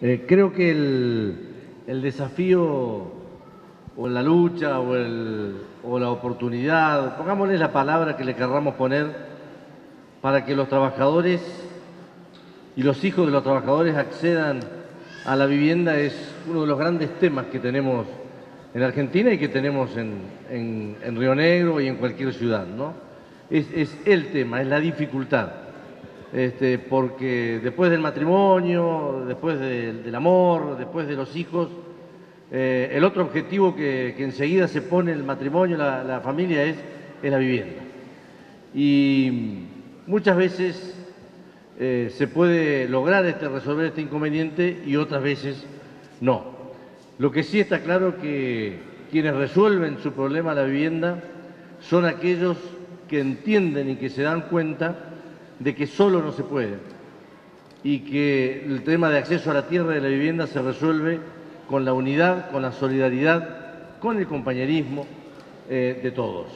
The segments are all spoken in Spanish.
Creo que el desafío o la lucha o la oportunidad, pongámosle la palabra que le querramos poner, para que los trabajadores y los hijos de los trabajadores accedan a la vivienda es uno de los grandes temas que tenemos en Argentina y que tenemos en Río Negro y en cualquier ciudad, ¿no? Es el tema, es la dificultad. Porque después del matrimonio, después del amor, después de los hijos, el otro objetivo que enseguida se pone el matrimonio, la familia, es la vivienda. Y muchas veces se puede lograr resolver este inconveniente y otras veces no. Lo que sí está claro que quienes resuelven su problema de la vivienda son aquellos que entienden y que se dan cuenta de que solo no se puede y que el tema de acceso a la tierra y de la vivienda se resuelve con la unidad, con la solidaridad, con el compañerismo de todos.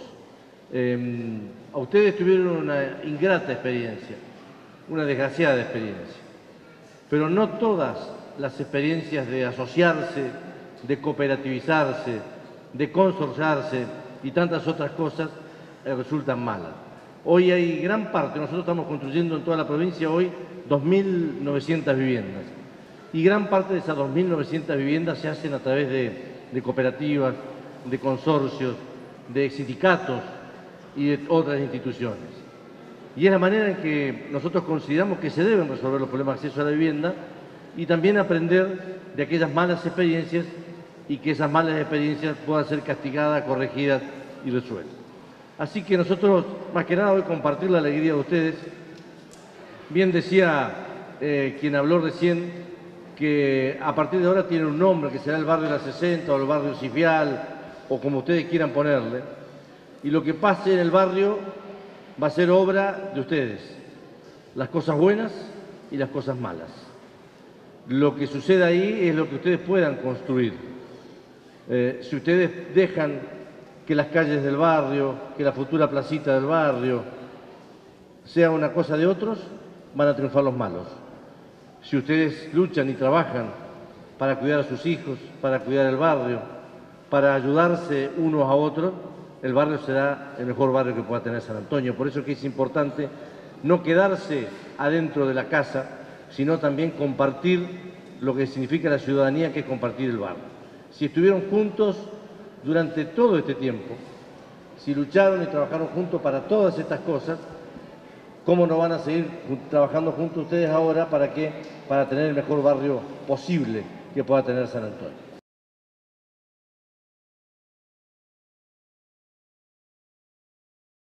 A ustedes tuvieron una ingrata experiencia, una desgraciada experiencia, pero no todas las experiencias de asociarse, de cooperativizarse, de consorciarse y tantas otras cosas resultan malas. Hoy hay gran parte, nosotros estamos construyendo en toda la provincia hoy 2.900 viviendas y gran parte de esas 2.900 viviendas se hacen a través de cooperativas, de consorcios, de sindicatos y de otras instituciones. Y es la manera en que nosotros consideramos que se deben resolver los problemas de acceso a la vivienda y también aprender de aquellas malas experiencias y que esas malas experiencias puedan ser castigadas, corregidas y resueltas. Así que nosotros, más que nada, hoy compartir la alegría de ustedes. Bien decía quien habló recién que a partir de ahora tiene un nombre, que será el barrio de la 60 o el barrio Cifial, o como ustedes quieran ponerle. Y lo que pase en el barrio va a ser obra de ustedes, las cosas buenas y las cosas malas. Lo que suceda ahí es lo que ustedes puedan construir. Si ustedes dejan que las calles del barrio, que la futura placita del barrio sea una cosa de otros, van a triunfar los malos. Si ustedes luchan y trabajan para cuidar a sus hijos, para cuidar el barrio, para ayudarse unos a otros, el barrio será el mejor barrio que pueda tener San Antonio. Por eso es que es importante no quedarse adentro de la casa, sino también compartir lo que significa la ciudadanía, que es compartir el barrio. Si estuvieron juntos durante todo este tiempo, si lucharon y trabajaron juntos para todas estas cosas, ¿cómo no van a seguir trabajando juntos ustedes ahora para tener el mejor barrio posible que pueda tener San Antonio?